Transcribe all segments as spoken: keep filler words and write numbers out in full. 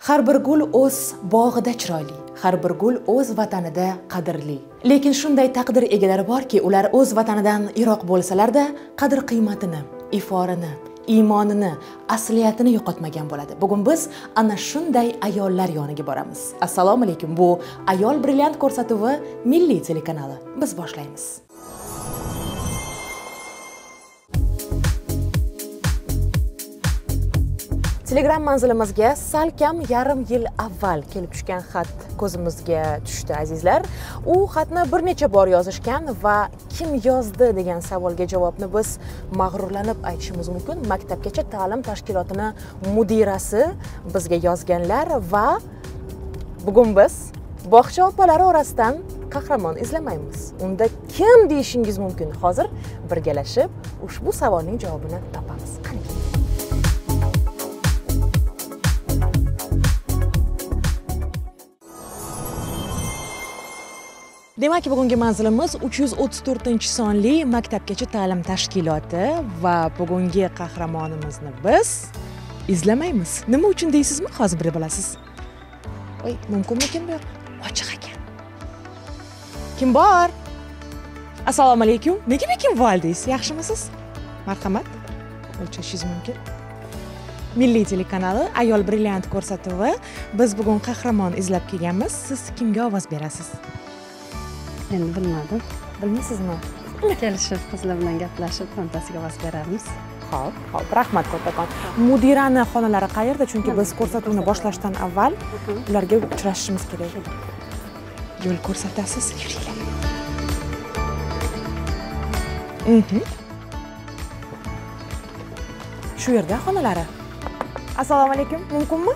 Har bir gul o'z bog'ida chiroyli, har bir gul o'z vatanida qadrli. Lekin shunday taqdir egalari borki, ular o'z vatanidan yiroq bo'lsalar-da, qadr-qiymatini, iforini, iymonini, asliyatini yo'qotmagan bo'ladi. Bugun biz ana shunday ayollar yoniga boramiz. Assalomu alaykum. Bu Ayol brilliant ko'rsatuvi Milliy telekanali. Biz boshlaymiz. Telegram manzilimizga salkam yarim yil avval kelib tushgan xat ko'zimizga tushdi azizlar. U xatni bir necha bor yozishgan va kim yozdi degan savolga javobni biz mag'rurlanib aytishimiz mumkin. Maktabgacha ta'lim tashkilotini mudirasi bizga yozganlar va bugun biz bog'cha opalari orasidan qahramon izlamaymiz. Unda kim deyishingiz mumkin. Hozir birgalashib ushbu savolning javobini topamiz. Qani Demak, bugungi manzilimiz uch yuz o'ttiz to'rtinchi sonli Maktabgacha ta'lim tashkiloti va bugungi qahramonimizni biz izlamaymiz. Nima uchun deysizmi? Hozir bilib olasiz. Voy, mumkinmikin bu? Ochiq ekan. Kim bor? Assalomu alaykum. Nega bekin voldingiz? Yaxshimisiz? Marhamat. O'lchashingiz mumkin. Milliy telekanali Ayol brilliant ko'rsatuvi. Biz bugun qahramon izlab kelganmiz. Siz kimga ovoz berasiz? Endi bilmadim. Bilmaysizmi? Kelishib qizlar bilan gaplashib, birontasiga ovoz beramiz. Xo'p, xo'p, rahmat kattakon. Mudirani xonalari qayerda? Chunki biz ko'rsatuvni boshlashdan avval ularga uchrashishimiz kerak. Yo'l ko'rsatasiz, yuringlar. Mhm. Shu yerda xonalari. Assalomu alaykum, mumkinmi?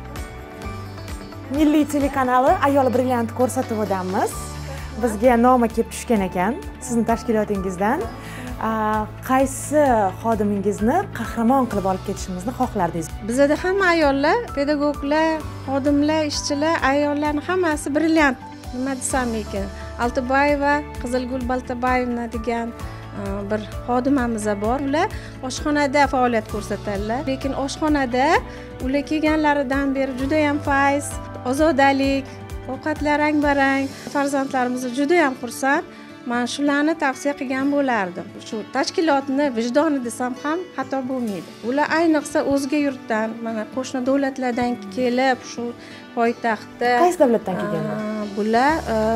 Milliy telekanali Ayol brilliant ko'rsatuvidamiz. Bizga noma kelib tushgan ekan sizning tashkilotingizdan. Qaysi xodimingizni qahramon qilib olib ketishimizni xohlardingiz? Bizda hamma ayollar, pedagoglar, xodimlar, ishchilar, ayollarning hammasi brilliant. Nima desam ekan? Altobayeva, Qizilgul Baltabayevna degan bir xodimamiz bor. Ular oshxonada faoliyat ko'rsatadilar. Lekin oshxonada ular kelganlaridan beri juda ham fayz, ozodalik, ovqatlar rang-barang, farzandlarimizni juda ham xursand. Men shularni tavsiya qilgan bo'lardim. Shu tashkilotni vijdoni desam ham xato bo'lmaydi. Ular ayniqsa o'zga yurtdan, mana qo'shni davlatlardan kelib, shu poytaxtda. Qaysi davlatdan kelganlar? Bular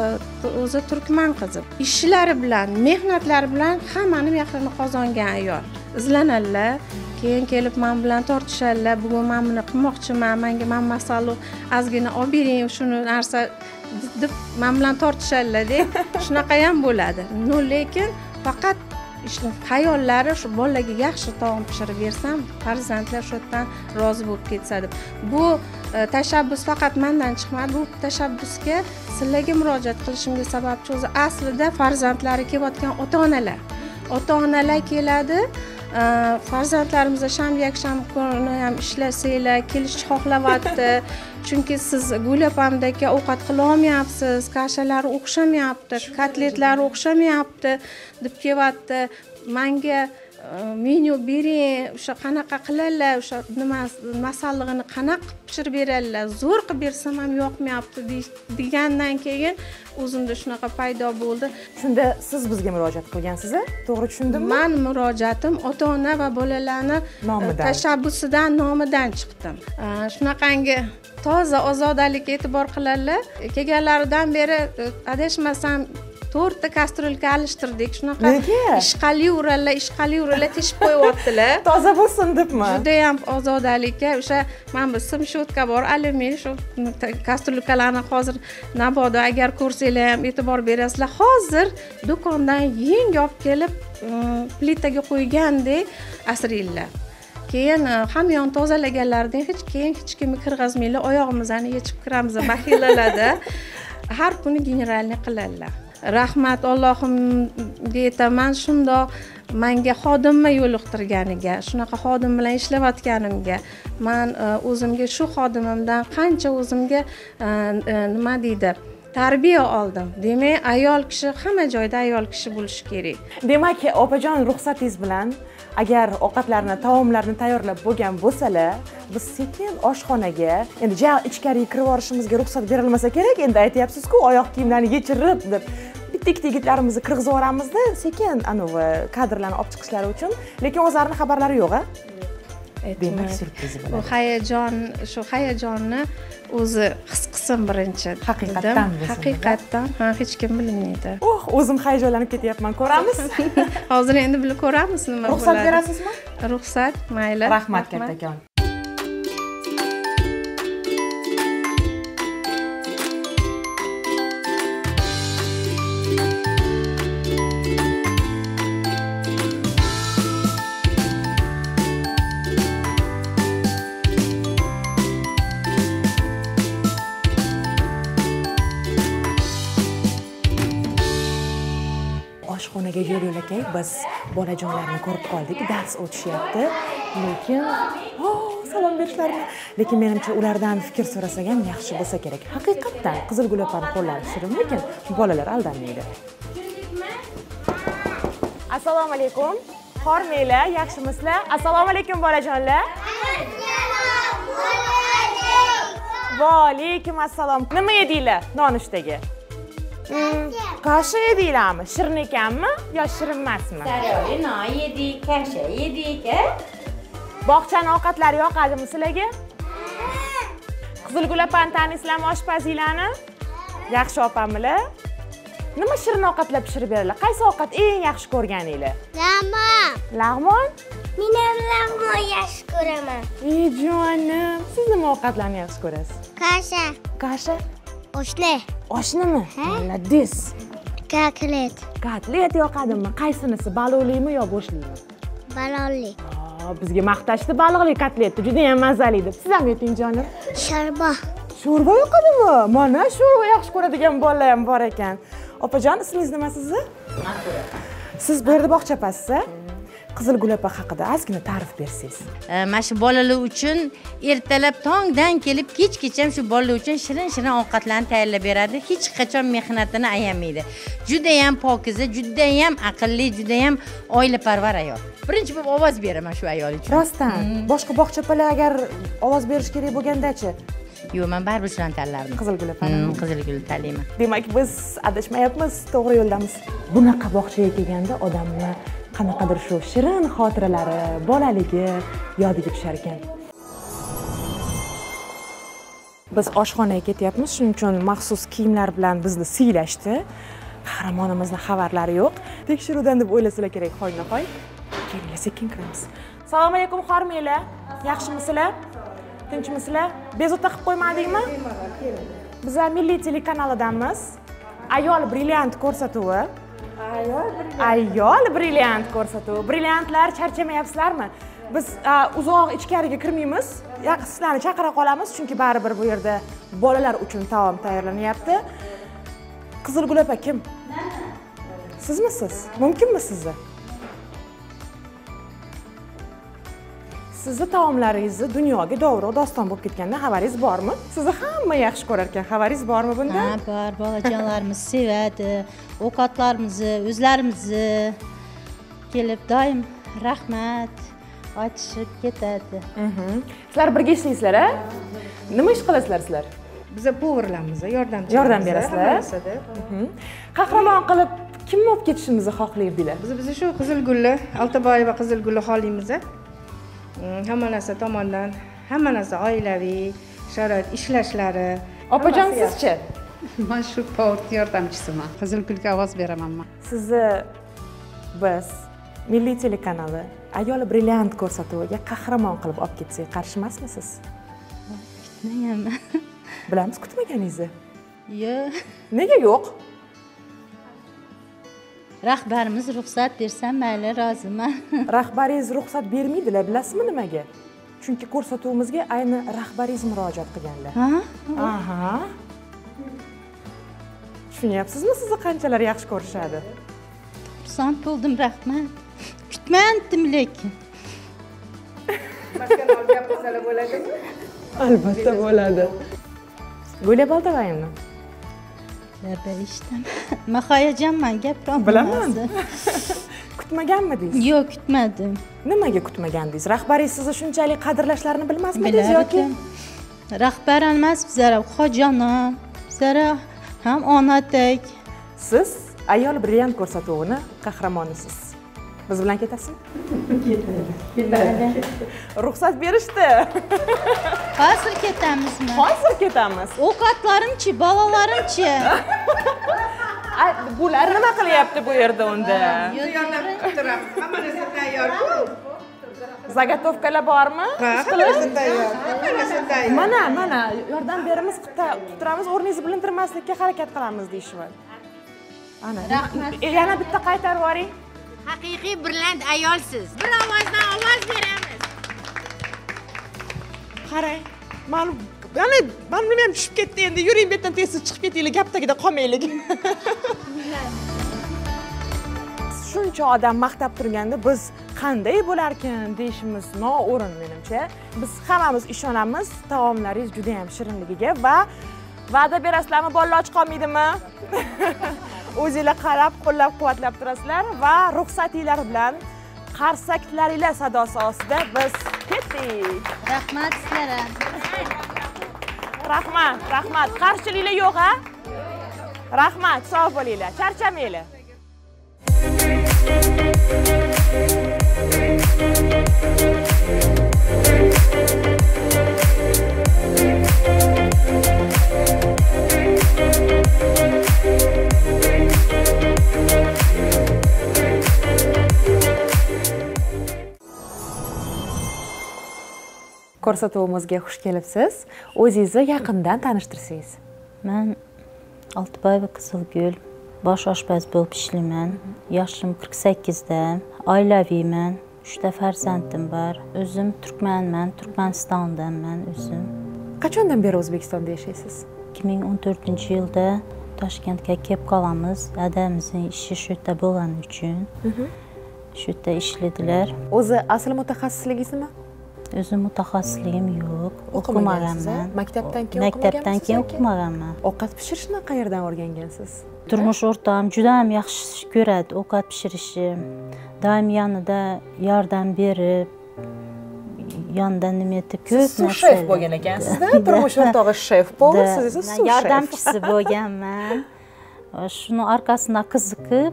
o'zi turkman qizi. Ishlari bilan, mehnatlari bilan hammani mehrini qozongan ayol. Izlanadilar. Keyin kelib men bilan tortishadilar. Bugun men buni qilmoqchiman, menga men masala ozgina olib bering, shuni narsa deb men bilan tortishadilar-da. Shunaqa ham bo'ladi. No, lekin faqat ishni xayollari shu bolalarga yaxshi taom pishirib bersam, farzandlar shu yerdan rozi bo'lib ketsa deb. Bu tashabbus faqat mendan chiqmadi. Bu tashabbusga sizlarga murojaat qilishimga sababchi o'zi aslida farzandlari kelayotgan ota-onalar. Ota-onalar keladi. Farzandlarimiz sham-yakshan kuni ham ishlasanglar, kelishni xohlayapti. Chunki siz Gulapamdagi ovqat qila olmayapsiz, kashalari o'xshamayapti, kotletlari o'xshamayapti deb kelyapti. Menga menyu bering, o'sha qanaqa qiladilar, o'sha nima masallig'ini qanaqa pishirib beradilar, zo'r qilib bersam ham yoqmayapti degandan keyin o'zimda shunaqa paydo bo'ldi. Shunda siz bizga murojaat qilgansiz, to'g'ri tushundimmi? Men murojaatim ota-ona va bolalarni tashabbusidan, nomidan chiqdim. Shunaqangi toza ozodalikka e'tibor qiladilar. Kelganlaridan beri adashmasam to'rtta kastrulka alishtirdik. Shunaqa ishqali urallar, ishqali urallar teshib qo'yaptilar. Toza bo'lsin debmi? Juda ham ozodalikka, o'sha men bu simshotka bor, alyumin shu kastrulkalarni hozir nabodo agar ko'rsanglar ham e'tibor berasizlar. Hozir do'kondan yangi olib kelib plitaga qo'ygandek asringlar. Keyin hamyon tozalaganlardan hech keyin hech kimni kirg'azmanglar, oyog'imizni yechib kiramiz, baxilalada. Har kuni generalni qiladilar. Rahmat Allohimga aytaman, shundoq menga xodimni yo'liqtirganiga, shunaqa xodim bilan ishlayotganimga, men o'zimga shu xodimimdan qancha o'zimga nima deydi, tarbiya oldim. Demak, ayol kishi hamma joyda ayol kishi bo'lishi kerak. Demak, opajon, ruxsatingiz bilan agar ovqatlarni, taomlarni tayyorlab bo'lgan bo'lsalar, biz sekin oshxonaga, endi ja ichkariga kirib borishimizga ruxsat berilmasa kerak, endi aytyapsiz-ku, oyoq kiyimlarni yechirib deb. Bitta-ikkita yigitlarimizni kirgizib yuboramizda, sekin anovi kadrlarni olib chiqishlari uchun, lekin o'zlarining xabarlari yo'q-a? Demak, syurpriz bo'ladi. Bu hayajon, shu hayajonni o'zi his qilsin birinchi. Haqiqatdan, haqiqatdan, ha, hech kim bilmaydi. Oh, o'zim hayajonlanib ketyapman, ko'ramiz. Hozir endi bilib ko'ramiz nima bo'ladi. Ruxsat berasizmi? Ruxsat, mayli. Rahmat kattakon. Oshxonaga yo'l yo'lakay, biz bolajonlarni ko'rib qoldik, dars o'tishyapti, lekin oh, salom berishlarini, lekin menimcha ulardan fikr so'rasak ham yaxshi bo'lsa kerak. Haqiqatdan Qizilgul opani qo'llari shirin, lekin bolalar aldanmaydi. Assalomu alaykum. Hormanglar, yaxshimisizlar? Assalomu alaykum bolajonlar. Va alaykum assalom. Nima yedinglar nonushtaga? Kasha yedinglarmi? Shirin ekanmi yo shirin emasmi? Sariyoli non yedik, kasha yedik, a? Bog'chani ovqatlari yoqadimi sizlarga? Qizilgul opani taniysizlarmi oshpazinglarni? Yaxshi opamlar. Nima shirin ovqatlar pishirib beradilar? Qaysi ovqat eng yaxshi ko'rganinglar? Lag'mon. Lag'mon? Men ham lag'mon yaxshi ko'raman. Ey jonim, siz nima ovqatlarni yaxshi ko'rasiz? Kasha. Kasha? Oshli. Oshnimi? Молодец. Kotlet. Kotlet yoqadimi? Qaysinisi? Baliqlimi yo bo'shlimi? Balonli. Bizga maqtashdi baliqli kotletni, juda ham mazali deb. Siz ham yeting jonim. Shorba. Sho'rva yoqadimi? Mana sho'rva yaxshi ko'radigan bolalar ham bor ekan. Opajon, ismingiz nima sizni? Siz bu yerda bog'chapasiz-a? Qizilgul opa haqida ozgina ta'rif bersangiz. Mana shu bolalar uchun ertalab tongdan kelib kechgacha shu bolalar uchun shirin-shirin ovqatlarni tayyorlab beradi. Hech qachon mehnatini ayamaydi. Juda ham pokiza, juda ham aqlli, juda ham oilaparvar ayol. Birinchi bo'lib ovoz beraman shu ayol uchun. Rostdan, boshqa bog'chapalar agar ovoz berish kerak bo'lganda-chi? Yo'q, men baribir shularni tanlardim. Qizilgul opani. Qizilgul tanlayman. Demak, biz adashmayapmiz, to'g'ri yo'ldamiz. Bunaqa bog'chaga kelganda odamlar qanaqadir shu shirin xotiralari, bolaligi yodiga tushar ekan. Biz oshxonaga ketyapmiz, shuning uchun maxsus kiyimlar bilan bizni siylashdi. Qahramonimizning xabarlari yo'q. Tekshiruvdan deb o'ylasalar kerak, hoynahoy. Kelinglar, sekin kiramiz. Assalomu alaykum, hormanglar. Yaxshimisizlar? Tinchmisizlar? Bezovta qilib qo'ymadingmi? Bizlar Milliy telekanalidamiz. Ayol brilliant ko'rsatuvi. Ayol brilliant ko'rsatuvi. Brilliantlar, charchamayapsizlarmi? Biz uzoq ichkariga kirmaymiz. Sizlarni chaqira qolamiz, chunki baribir bu yerda bolalar uchun taom tayyorlanyapti. Qizilgul opa kim? Sizmisiz? Mumkinmi sizni? Sizni taomlaringizni dunyoga davro doston bo'lib ketganda xabaringiz bormi? Sizni hamma yaxshi ko'rar ekan. Xabaringiz bormi bunda? Ha, bor. Bolajonlarimiz sevadi. Ovqatlarimizni, o'zlarimizni kelib doim rahmat aytishib ketadi. Sizlar birga ishlaysizlar, a? Nima ish qilasizlar sizlar? Biz povurlarimiz, yordamchi. Yordam berasizlar. Qahramon qilib kimni olib ketishimizni xohlardinglar? Biz biz shu Qizilgulli, Altaboyeva Qizilgulli xolimiz. Hamma narsa tomondan, hamma narsa oilaviy sharoit, ishlashlari. Opajon, sizchi? Men shu povurt yordamchisiman. Qizilgulga ovoz beraman men. Sizni biz Milliy telekanali Ayol brilliant ko'rsatuviga qahramon qilib olib ketsak, qarshi emasmisiz? Kutmayman. Bilamiz kutmaganingizni. Yo'q. Nega yo'q? Rahbarimiz ruxsat bersa, mayli, roziman. Rahbaringiz ruxsat bermaydilar, bilasizmi nimaga? Chunki ko'rsatuvimizga ayni rahbaringiz murojaat qilganlar. Ha? Aha. Tushunyapsizmi, sizni qanchalar yaxshi ko'rishadi? Xursand bo'ldim, rahmat. Kutmandim lekin. Boshqa nol gapirsalar bo'ladimi? Albatta bo'ladi. Go'lab oltag'ayimni. Zarba eshitdim. Men hayajonman, gapiram. Bilaman. Kutmaganmidingiz? Yo'q, kutmadim. Nimaga kutmagandingiz? Rahbaringiz sizni shunchalik qadrlashlarini bilmasmidingiz yoki? Rahbar emas, bizlar xo'janim, bizlar ham onadak. Siz ayol brilliant ko'rsatuvini qahramonisiz. Biz bilan ketasizmi? Ketadi. Ruxsat berishdi. Hozir ketamizmi? Hozir ketamiz. Ovqatlarim-chi, bolalarim-chi? Ay, bular nima qilyapti bu yerda unda? Hammasi tayyor-ku. Zagotovkalar bormi? Hammasi tayyor. Hammasi tayyor. Mana, mana, yordam beramiz, qilib turamiz, o'rningizni bilintirmaslikka harakat qilamiz deyishibdi. Ana. Rahmat. Yana bitta qaytarib yuboring. Haqiqiy brilliant ayolsiz. Bir ovozdan ovoz beramiz. Qarang. Men Mana men nima ham tushib ketdi endi. Yuring bu yerdan tezda chiqib ketaylik, gap tagida qolmaylik. Shuncha odam maqtab turganda biz qanday bo'larkan deyishimiz noo'rin menimcha. Biz hammamiz ishonamiz taomlaringiz juda ham shirinligiga va va'da berasizlarmi, bolalar och qolmaydimi? O'zingizlar qarab, qo'llab-quvvatlab turasizlar va ruxsatinglar bilan qarsaklaringlar sadosi ostida biz ketdik. Rahmat sizlarga. Rahmat, rahmat. Qarshiliklar yo'q, ha? Rahmat, sog' bo'linglar. Charchamanglar. Ko'rsatuvimizga xush kelibsiz. O'zingizni yaqindan tanishtirsangiz. Men Oltiboyeva Qizilgul, bosh oshpaz bo'lib ishlayman. Yoshim qirq sakkizda, oilaviyman. uchta farzandim bor. O'zim turkmanman, Turkmanistondanman o'zim. Qachondan beri O'zbekistonda yashaysiz? ikki ming o'n to'rtinchi yilda Toshkentga kelib qolamiz. Dadamizning ishi shu yerda bo'lgani uchun. Shu yerda ishladilar. O'zi asl mutaxassisligingiz nima? O'zim mutaxassisligim yo'q. O'qimaganman. Maktabdan keyin Maktabdan keyin o'qimaganman. Ovqat pishirishni qayerdan o'rgangansiz? Turmush o'rtog'im juda ham yaxshi ko'radi ovqat pishirishni. Doim yonida yordam berib, yonida nima etib ko'p narsa. Siz shef bo'lgan ekansiz-da? Turmush o'rtog'i shef bo'ldi, siz esa suv yordamchisi bo'lganman. Shuni arkasidan qiziqib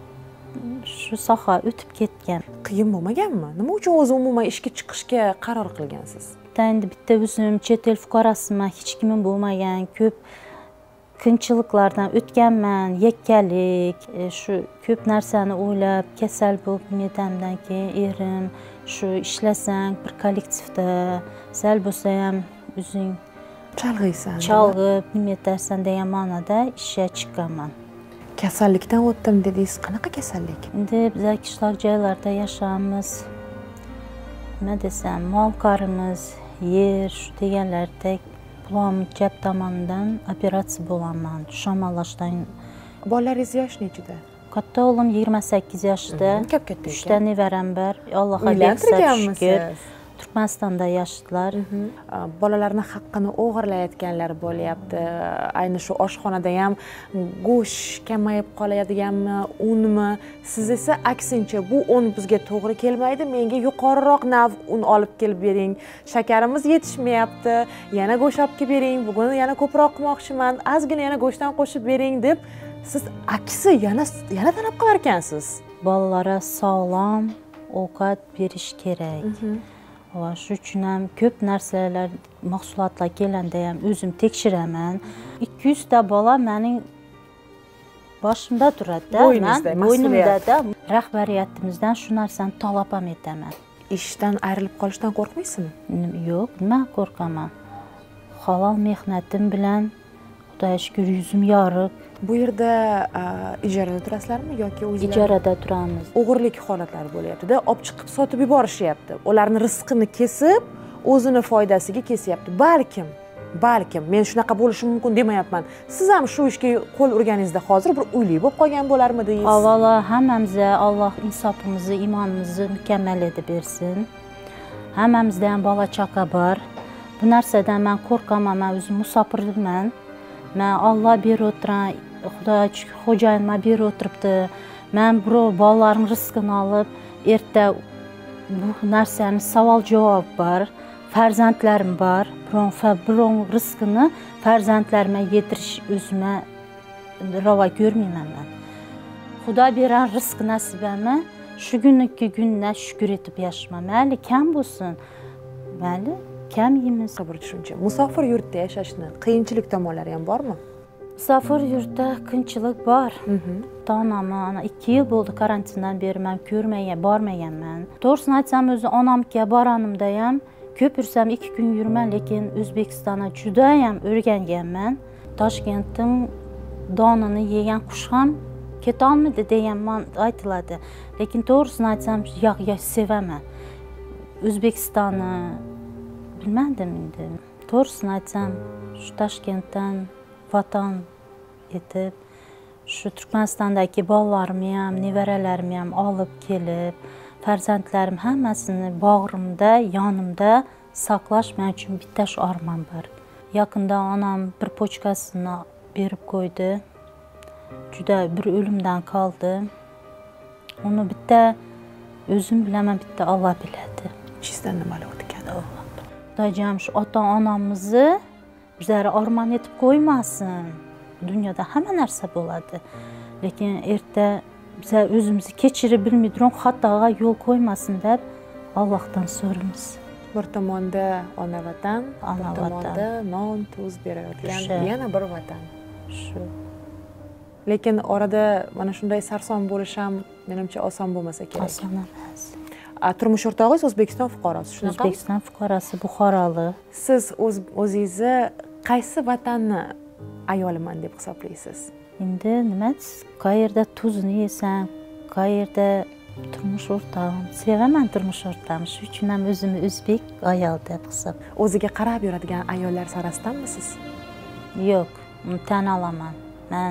shu soha o'tib ketgan. Qiyin bo'lmaganmi? Nima uchun o'zi umuman ishga chiqishga qaror qilgansiz? Endi bitta o'zim chet el fuqarosiman, hech kimim bo'lmagan, ko'p qiyinchiliklardan o'tganman, yakkalik, shu ko'p narsani o'ylab, kasal bo'lib netamdan keyin erim shu ishlasang bir kollektivda, sal bo'lsa ham o'zing chalg'iysan. Chalg'ib, nima etarsan degan ma'noda ishga chiqqanman. Kasallikdan o'tdim dedingiz. Qanaqa kasallik? Endi biz qishloq joylarda yashaymiz. Nima desam, mol-qorimiz, yer shu deganlardek plom jab tomonidan operatsiya bo'laman. Shamollashdan. Bolalaringiz yosh nechida? Katta o'g'lim yigirma sakkiz yoshda. Kap-katta ekan. uchta nevaram bor. Allohga uylantirganmisiz? Turkmanistonda yashadilar. Bolalarning haqqini o'g'irlayotganlar bo'lyapti. Ayni shu oshxonada ham go'sht kamayib qoladiganmi, unmi? Siz esa aksincha, bu un bizga to'g'ri kelmaydi, menga yuqoriroq nav un olib kelib bering. Shakarimiz yetishmayapti, yana go'sht olib kelib bering. Bugun yana ko'proq qilmoqchiman, ozgina yana go'shtdan qo'shib bering deb siz aksi yana yana talab qilar ekansiz. Bolalarga sog'lom ovqat berish kerak. Va shu uchun ham ko'p narsalar, mahsulotlar kelganda ham o'zim tekshiraman. ikki yuz ta bola mening boshimda turadi-da, men bo'ynimda-da. Rahbariyatimizdan shu narsani talab ham etaman. Ishdan ayrilib qolishdan qo'rqmaysizmi? Yo'q, nima qo'rqaman. Halol mehnatim bilan Xudoga shukr yuzim yorug'. Bu yerda ijarada turasizlarmi yoki o'zingizlar? Ijarada turamiz. O'g'irlik holatlari bo'lyapti-da, olib chiqib sotib yuborishyapti. Ularning rizqini kesib, o'zini foydasiga kesyapti. Balkim, balkim men shunaqa bo'lishi mumkin demayapman. Siz ham shu ishga qo'l urganingizda hozir bir uyli bo'lib qolgan bo'larmidingiz? Avvalo hammamizga Alloh insofimizni, iymonimizni mukammal etib bersin. Hammamizda ham bola chaqa bor. Bu narsadan men qo'rqaman, men o'zim musofirman. Men Alloh berib o'tiran xudo xo'jayin man berib o'tiribdi, man birov bolalarning rizqini olib erta bu narsani savol javob bor, farzandlarim bor, birov rizqini farzandlarimga yetirish o'zimga ravo ko'rmayman man. Xudo beran rizq nasibami shu kuniki kundan shukr etib yashayman. Mayli kam bo'lsin, mayli kam yeymiz. Sabr tushuncha. Musofir yurtda yashashni qiyinchilik tomonlari ham bormi? Musofir yurtda qiyinchilik bor. Onamni ana ikki yil bo'ldi karantindan beri men ko'rmagan, bormaganman. To'g'risini aytsam, o'zi onamga borganimda ham ko'p yursam ikki kun yurman, lekin O'zbekistonga juda ham o'rganganman. Toshkentning donini yegan qush ham ketolmaydi degan aytiladi. Lekin to'g'risini aytsam, yo'q, yo'q, sevaman. O'zbekistonni bilmadim endi. To'g'risini aytsam, shu Toshkentdan vatan etib, shu Turkmanistondagi bolalarimni ham, nevaralarimni ham olib kelib, farzandlarim hammasini bag'rimda, yonimda saqlash men uchun bitta shu armon bor. Yaqinda onam bir pochkasini berib qo'ydi. Juda bir o'limdan qoldi. Uni bitta o'zim bilaman, bitta Alloh biladi. Ichingizdan nimalar o'tgan? Xudoyim shu ota-onamizni bizlarga armon etib qo'ymasin. Dunyoda hamma narsa bo'ladi. Lekin erta bizlar o'zimizni kechirib bilmay turib xatoga yo'l qo'ymasin deb Allohdan so'raymiz. Bir tomonda ona vatan, Ona bir tomonda non, tuz berayotgan yana bir vatan. Shu. Lekin orada mana shunday sarson bo'lish ham menimcha oson bo'lmasa kerak. Oson emas. Turmush o'rtog'ingiz O'zbekiston fuqarosi, shunaqami? O'zbekiston fuqarosi, Buxorolik. Siz o'zingizni qaysi vatanni ayoliman deb hisoblaysiz? Endi nima, qayerda tuzni yesam, qayerda turmush o'rtog'im, sevaman turmush o'rtog'imni. Shu uchun ham o'zimni o'zbek ayol deb hisob. O'ziga qarab yuradigan ayollar sarasidanmisiz? Yo'q, uni tan olaman. Men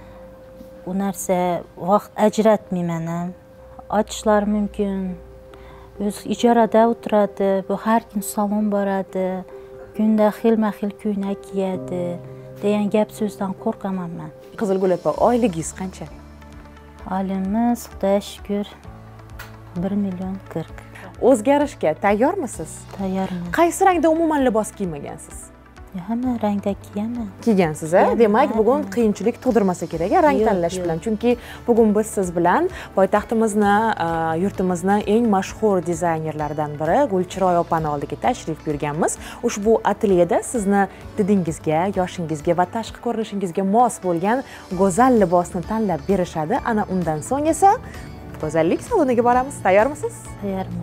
u narsa vaqt ajratmayman ham. Ochishlari mumkin. O'zi ijarada o'tiradi, bu har kun salon boradi, kunda xilma-xil ko'ylak kiyadi degan gap so'zdan qo'rqaman men. Qizilgul opa, oyligingiz qancha? Oylimiz Xudoga shukr bir million qirq. O'zgarishga tayyormisiz? Tayyorman. Qaysi rangda umuman libos kiymagansiz? Hamma rangda kiyaman. Kiygansiz, a? Demak, bugun qiyinchilik tug'dirmasa kerak rang tanlash bilan. Chunki bugun biz siz bilan poytaxtimizni, yurtimizni eng mashhur dizaynerlaridan biri Gulchiroy opani oldiga tashrif buyurganmiz. Ushbu atelyeda sizni didingizga, yoshingizga va tashqi ko'rinishingizga mos bo'lgan go'zal libosni tanlab berishadi. Ana undan so'ng esa go'zallik saloniga boramiz. Tayyormisiz? Tayyorman.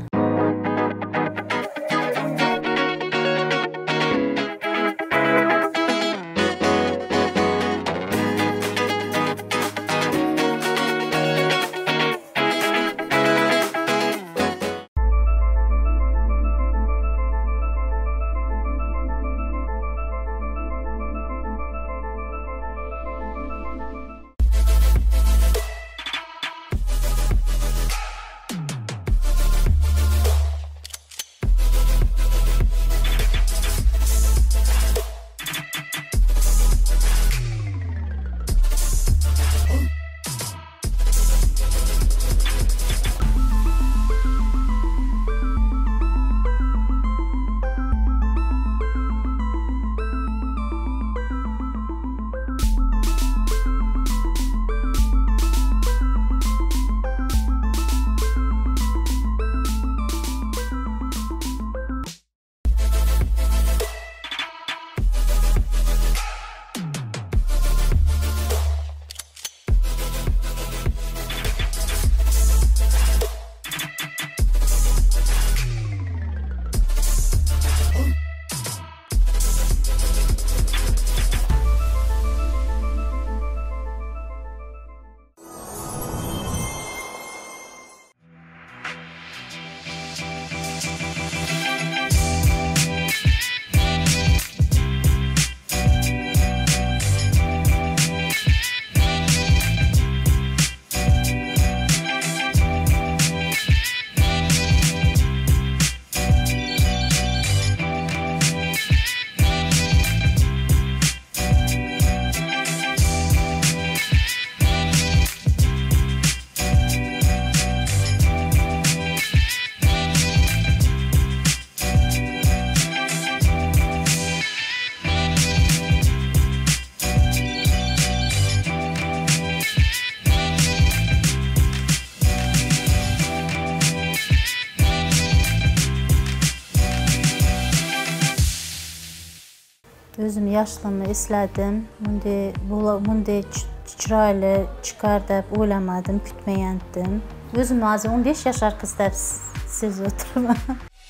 o'zim yoshligimni esladim. Bunday bunday chiroyli chiqar deb o'ylamadim, kutmagandim. O'zimni hozir o'n besh yashar qiz deb sezib o'tiraman.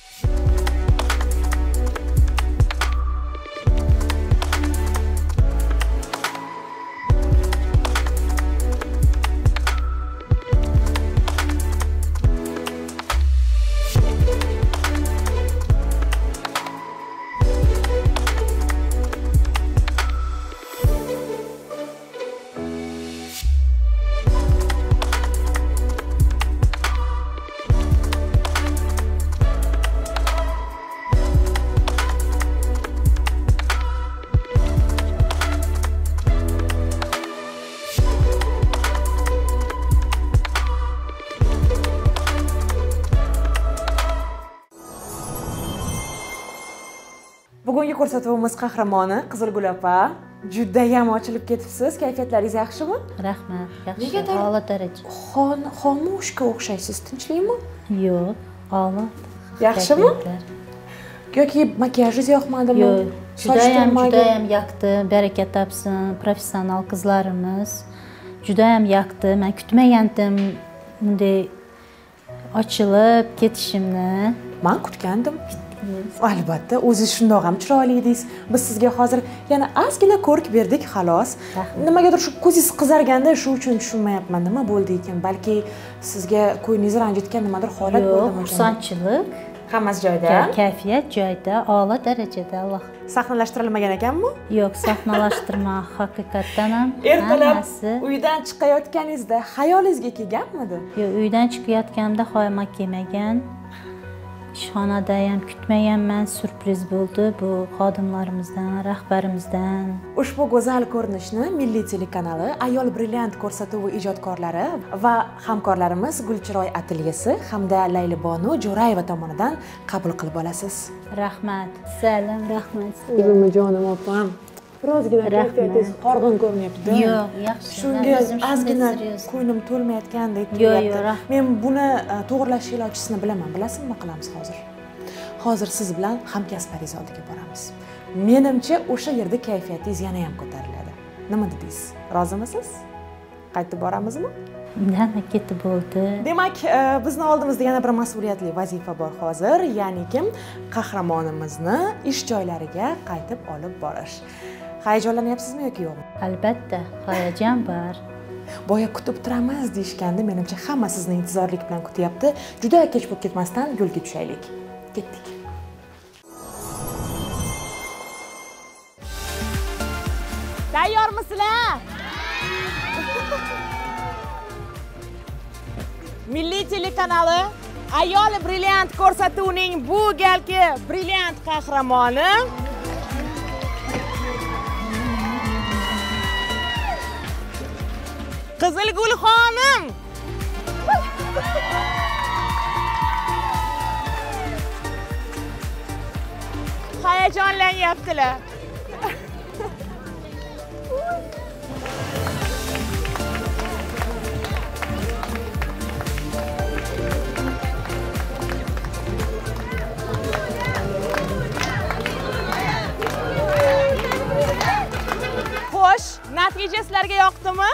Bugungi ko'rsatuvimiz qahramoni Qizilgul opa. Juda ham ochilib ketibsiz. Kayfiyatlaringiz yaxshimi? Rahmat. Yaxshi. Negadir a'lo daraja. Xon, xomushga o'xshaysiz. Tinchlikmi? Yo'q, a'lo. Yaxshimi? Yoki makiyajingiz yoqmadimi? Yo'q. Juda ham, juda ham yoqdi. Baraka topsin, professional qizlarimiz. Juda ham yoqdi. Men kutmagandim bunday ochilib ketishimni. Men kutgandim. Albatta, o'zingiz shundoq ham chiroyli edingiz. Biz sizga hozir yana ozgina ko'rik berdik, xolos. Nimagadir shu ko'zingiz qizarganda shu uchun tushunmayapman, nima bo'ldi ekan? Balki sizga ko'nglingizni ranjitgan nimadir holat bo'ldimi? Xursandchilik. Hammasi joyida. Kayfiyat joyida, a'lo darajada, Alloh. Sahnalashtirilmagan ekanmi? Yo'q, sahnalashtirma haqiqatdan ham. Ertalab uydan chiqayotganingizda xayolingizga kelganmidi? Yo'q, uydan chiqayotganimda xoyama kelmagan. Ishxonada ham kutmaganman, surpriz bo'ldi bu xodimlarimizdan, rahbarimizdan. Ushbu go'zal ko'rinishni Milliy telekanali Ayol brilliant ko'rsatuvi ijodkorlari va hamkorlarimiz Gulchiroy atelyesi hamda Laylibonu Jo'rayeva tomonidan qabul qilib olasiz. Rahmat. Salom, rahmat. O'zimni jonim opam. Birozgina kayfiyatingiz horg'in ko'rinyapti. Yo'q, yaxshi. Shunga ozgina ko'nglim to'lmayotgandek tuyulyapti. Men buni to'g'rilash ilojisini bilaman. Bilasizmi, nima qilamiz hozir? Hozir siz bilan hamkasblaringiz oldiga boramiz. Menimcha o'sha yerda kayfiyatingiz yana ham ko'tariladi. Nima dedingiz? Rozimisiz? Qaytib boramizmi? Nima ketib bo'ldi. Demak, bizni oldimizda yana bir mas'uliyatli vazifa bor hozir, ya'ni kim qahramonimizni ish joylariga qaytib olib borish. Hayajonlanyapsizmi yoki yo'qmi? Albatta, hayajon bor. Boya kutib turamiz deyishganda, menimcha hamma sizni intizorlik bilan kutyapti. Juda kech bo'lib ketmasdan yo'lga tushaylik. Ketdik. Tayyormisizlar? Milliy telekanali Ayol brilliant ko'rsatuvining bu galgi brilliant qahramoni Qizilgul xonim. Hayajonlanyaptilar. Xo'sh, natija sizlarga yoqdimi?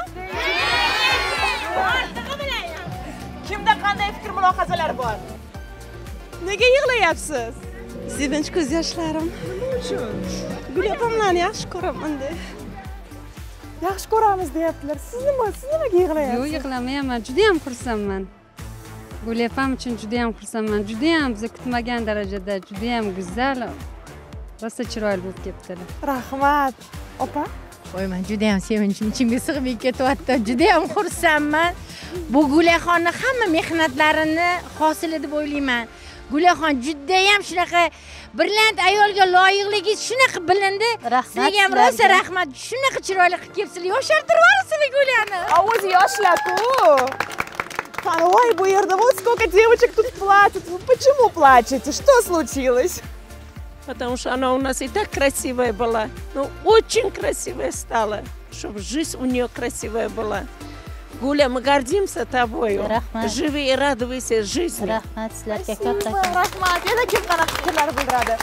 Kimda qanday fikr mulohazalar bor? Nega yig'layapsiz? Sevinch ko'z yoshlarim. Nima uchun? Gul opamlarni yaxshi ko'raman de. Yaxshi ko'ramiz deyaptilar. Siz nima, siz nimaga yig'layapsiz? Yo'q, yig'lamayman. Juda ham xursandman. Gul opam uchun juda ham xursandman. Juda ham biz kutmagan darajada, juda ham go'zal, rosa chiroyli bo'lib ketdilar. Rahmat. Opa? Voy, men juda ham sevinchim ichimga sig'ib ketyapti. Juda ham xursandman. Bu Gulaxonni hamma mehnatlarini hosili deb o'ylayman. Gulaxon juda ham shunaqa brilliant ayolga loyiqligingiz shunaqa bilindi. Sizga ham rosa rahmat. Shunaqa chiroyli qilib kelibsizlar. Yoshartirib yuborasizlar Gulani. O'zi yoshlar-ku. Ой, bu yerda вот сколько девочек тут плачут. Вы почему плачете? Что случилось? Потому что она у нас и так красивая была. Ну, очень красивая стала. Чтобы жизнь у нее красивая была. Гуля, мы гордимся тобой. Живи и радуйся жизни. Rahmat sizlarga Rahmat. Yana kim qanaqa fikrlar bildiradi?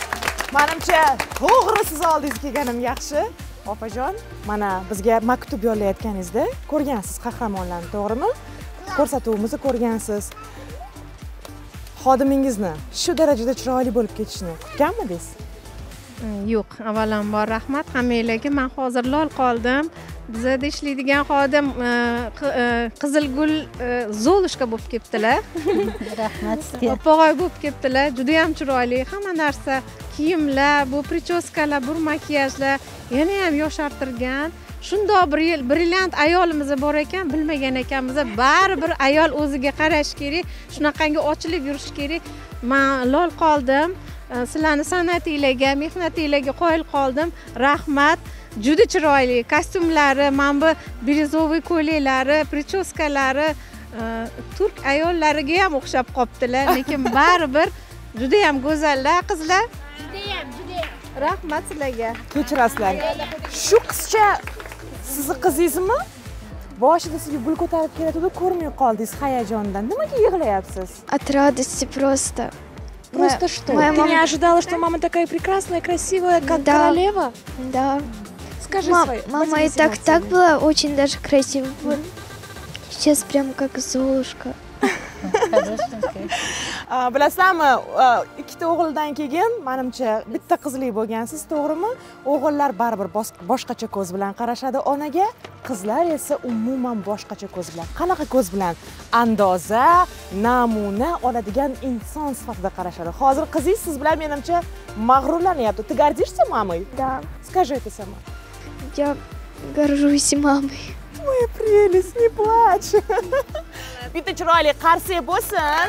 Menimcha to'g'ri siz oldingizga kelganim yaxshi. Opajon, mana bizga maktub yo'llayotganingizda ko'rgansiz qahramonlarni, to'g'rimi? Ko'rsatuvimizni ko'rgansiz. Xodimingizni shu darajada chiroyli bo'lib ketishini kutganmidingiz? Yo'q, avvalambor rahmat hammanglarga. Men hozir lol qoldim. Bizda ishlaydigan xodim Qizilgul Zolushka bo'lib ketdilar. Rahmat sizga. Opog'oy bo'lib ketdilar. Juda ham chiroyli. Hamma narsa, kiyimlar, bu prichoskalar, bu makiyajlar yana ham yoshartirgan. Shundoq bir yil brilliant ayolimiz bor ekan, bilmagan ekanmiz. Baribir ayol o'ziga qarash kerak, shunaqangi ochilib yurish kerak. Men lol qoldim. Sizlarning san'atingizga, mehnatingizga qoyil qoldim. Rahmat. Juda chiroyli kostyumlari, mana bu biryozoviy ko'ylaklari, prichoskalari turk ayollariga ham o'xshab qoptilar, lekin baribir juda ham go'zallar qizlar. Juda ham, juda ham. Rahmat sizlarga. Kechirasizlar. Shu qizcha sizni qizingizmi? Boshida sizga gul ko'tarib kelatdi, ko'rmay qoldingiz hayajondan. Nimaga yig'layapsiz? От радости просто. Просто что? Моя Ты мама- не ожидала, что мама такая прекрасная, красивая, как Да. королева? Да. Скажи Мам- свои. мама и поделись так эмоциями. так была очень даже красиво. Сейчас прям как Золушка. А, bilasizlarmi, a, ikkita o'g'ildan keyin menimcha bitta qizli bo'lgansiz, to'g'rimi? O'g'illar baribir bos- boshqacha ko'z bilan qarashadi onaga, qizlar esa umuman boshqacha ko'z bilan. Qanaqa ko'z bilan? Andoza, namuna oladigan inson sifatida qarashadi. Hozir qizingiz siz bilan menimcha mag'rurlanyapti. Ты гордишься мамой? Да. Скажи это сама. Я горжусь мамой. Moya прелесть, не плачь. Bitta chiroyli qarsak bo'lsin.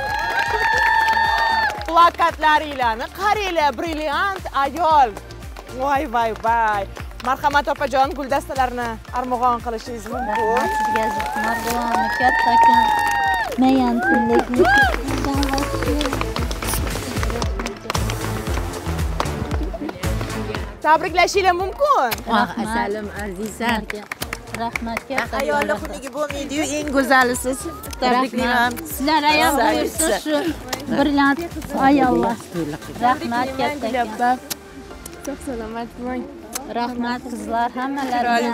Plakatlaringlarni qaranglar, brilliant ayol. Voy voy voy. Marhamat opajon, guldastalarini armag'on qilishingiz mumkin. Sizga Marg'ilonni kattakon mayan tillikni. Tabriklashinglar mumkin. Asalim azizam. Rahmat katta. Ayollar xunigi bo'lmaydi-yu, eng go'zalisiz. Tabriklayman. Sizlar ham buyursa shu brilliant ayollar. Rahmat katta. Çok selamat bo'ling. Rahmat qizlar hammalariga.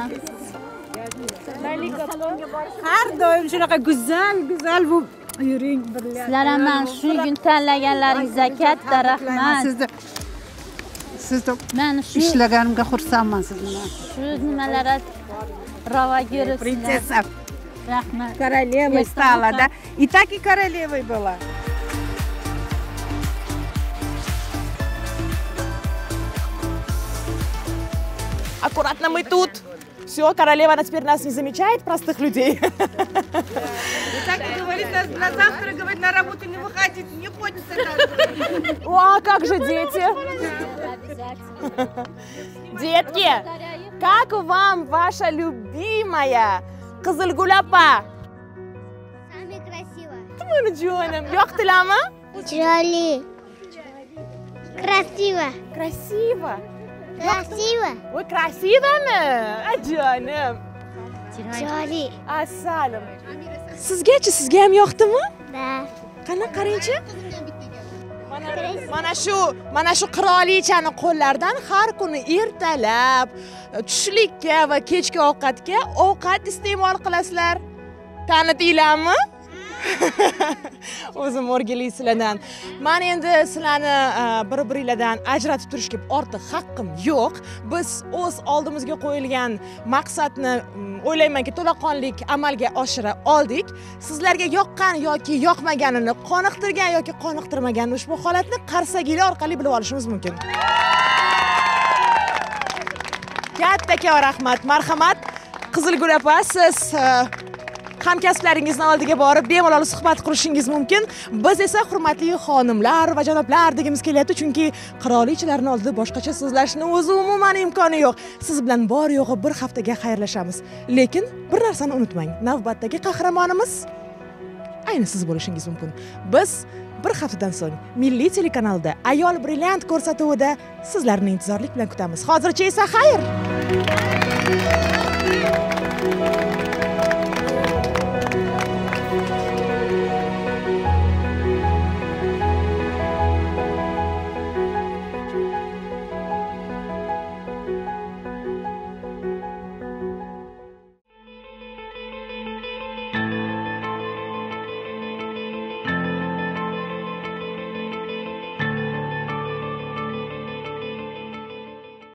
Har doim shunaqa go'zal, go'zal bo'lib yuring birga. Sizlar ham mana shu gün tanlaganlaringizga katta rahmat. Sizni sizni Mana shu ishlaganimga xursandman sizni. shu nimalara ravo ko'ribsizlar. Prinsessa, Rahmat. королева стала, да? И так и королевой была. Аккуратно мы тут. Все, королева она теперь нас не замечает, простых людей. Так говорится, на завтра, говорит, на работу не выходить, не хочется. О, а как же дети? Детки, как вам ваша любимая Qizilgul opa? Самый красивый. Meni jonim, yoqdilarmi? Chiroyli. Красиво. Красиво. Красиво. Voy, красивами? Jonim. Chiroyli. Assalom. Sizgachi, sizga ham yoqdimi? Да. Qani qarangchi. Mana mana shu, mana shu qirolichani qo'llaridan har kuni ertalab tushlikka va kechki ovqatga ovqat iste'mol qilasizlar. Tanidinglarmi? O'zim o'rgilay sizlardan. Men endi sizlarni bir-biringlardan ajratib turishga ortiq haqqim yo'q. Biz o'z oldimizga qo'yilgan maqsadni o'ylaymanki to'laqonlik amalga oshira oldik. Sizlarga yoqqan yoki yoqmaganini, qoniqtirgan yoki qoniqtirmagan ushbu holatni qarsaginglar orqali bilib olishimiz mumkin. Kattakon rahmat, marhamat. Qizilgul opa, siz hamkasblaringizni oldiga borib bemalol suhbat qurishingiz mumkin. Biz esa hurmatli xonimlar va janoblar degimiz kelyapti, chunki qirolichalarning oldida boshqacha so'zlashni o'zi umuman imkoni yo'q. Siz bilan bor yo'g'i bir haftaga xayrlashamiz. Lekin bir narsani unutmang. Navbatdagi qahramonimiz ayni siz bo'lishingiz mumkin. Biz bir haftadan so'ng Milliy telekanalda Ayol brilliant ko'rsatuvida sizlarni intizorlik bilan kutamiz. Hozircha esa xayr.